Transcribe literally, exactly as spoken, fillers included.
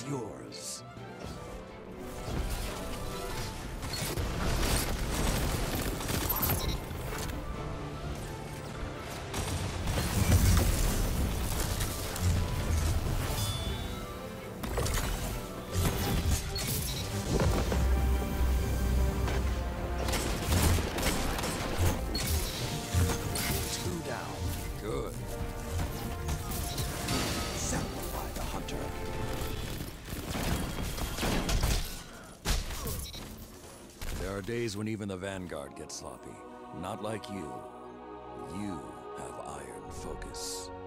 yours. Good. Simplify the hunter. There are days when even the Vanguard gets sloppy. Not like you. You have iron focus.